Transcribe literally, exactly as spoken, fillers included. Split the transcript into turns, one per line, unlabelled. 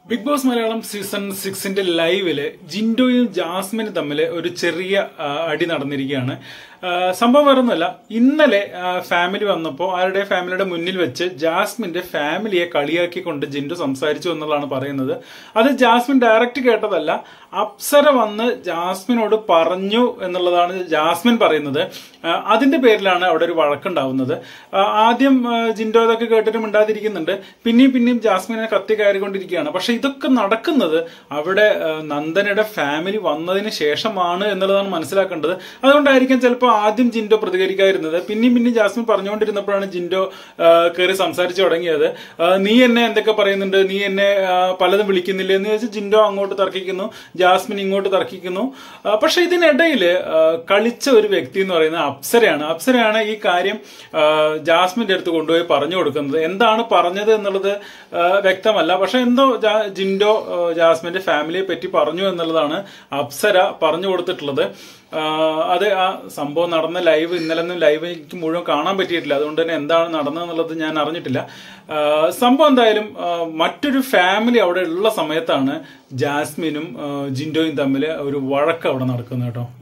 Big Boss Malayalam season സിക്സിന്റെ ലൈവില് ജിൻഡോയും ജാസ്മിനും തമ്മിൽ ഒരു ചെറിയ അടി നടന്നിരിക്കുകയാണ്. സംഭവം വേറൊന്നുമല്ല, ഇന്നലെ ഫാമിലി വന്നപ്പോൾ ആരുടെ ഫാമിലിയുടെ മുന്നിൽ വെച്ച് ജാസ്മിന്റെ ഫാമിലിയെ കളിയാക്കിക്കൊണ്ട് ജിൻഡോ സംസാരിച്ചു എന്നുള്ളതാണ് പറയുന്നത്. അത് ജാസ്മിൻ ഡയറക്റ്റ് കേട്ടതല്ല, അപ്സര വന്ന് ജാസ്മിനോട് പറഞ്ഞു എന്നുള്ളതാണ് ജാസ്മിൻ പറയുന്നത്. അതിന്റെ പേരിലാണ് അവിടെ ഒരു വഴക്കുണ്ടാവുന്നത്. ആദ്യം ജിൻഡോ അതൊക്കെ കേട്ടിട്ട് മിണ്ടാതിരിക്കുന്നുണ്ട്, പിന്നെയും പിന്നെയും ജാസ്മിനെ കത്തി കയറിക്കൊണ്ടിരിക്കുകയാണ്. പക്ഷെ ഇതൊക്കെ നടക്കുന്നത് അവിടെ നന്ദനയുടെ ഫാമിലി വന്നതിന് ശേഷമാണ് എന്നുള്ളതാണ് മനസ്സിലാക്കേണ്ടത്. അതുകൊണ്ടായിരിക്കും ചിലപ്പോൾ ആദ്യം ജിൻഡോ പ്രതികരിക്കാതിരുന്നത്. പിന്നെയും പിന്നെയും ജാസ്മിൻ പറഞ്ഞുകൊണ്ടിരുന്നപ്പോഴാണ് ജിൻഡോ കയറി സംസാരിച്ചു തുടങ്ങിയത്. നീ എന്നെ എന്തൊക്കെ പറയുന്നുണ്ട്, നീ എന്നെ പലതും വിളിക്കുന്നില്ല എന്ന് ചോദിച്ച് ജിൻഡോ അങ്ങോട്ട് തർക്കിക്കുന്നു, ജാസ്മിൻ ഇങ്ങോട്ട് തർക്കിക്കുന്നു. പക്ഷെ ഇതിനിടയിൽ കളിച്ച ഒരു വ്യക്തി എന്ന് പറയുന്നത് അപ്സരയാണ്. അപ്സരയാണ് ഈ കാര്യം ജാസ്മിന്റെ അടുത്ത് കൊണ്ടുപോയി പറഞ്ഞു കൊടുക്കുന്നത്. എന്താണ് പറഞ്ഞത് എന്നുള്ളത് വ്യക്തമല്ല, പക്ഷെ എന്തോ ജിൻഡോ ജാസ്മിന്റെ ഫാമിലിയെ പറ്റി പറഞ്ഞു എന്നുള്ളതാണ് അപ്സര പറഞ്ഞു കൊടുത്തിട്ടുള്ളത്. അത് ആ സംഭവം നടന്ന ലൈവ് ഇന്നലെന്നും ലൈവ് എനിക്ക് മുഴുവൻ കാണാൻ പറ്റിയിട്ടില്ല, അതുകൊണ്ട് തന്നെ എന്താണ് നടന്നതെന്നുള്ളത് ഞാൻ അറിഞ്ഞിട്ടില്ല. സംഭവം എന്തായാലും മറ്റൊരു ഫാമിലി അവിടെ ഉള്ള സമയത്താണ് ജാസ്മിനും ജിൻഡോയും തമ്മിൽ ഒരു വഴക്ക് അവിടെ നടക്കുന്നത് കേട്ടോ.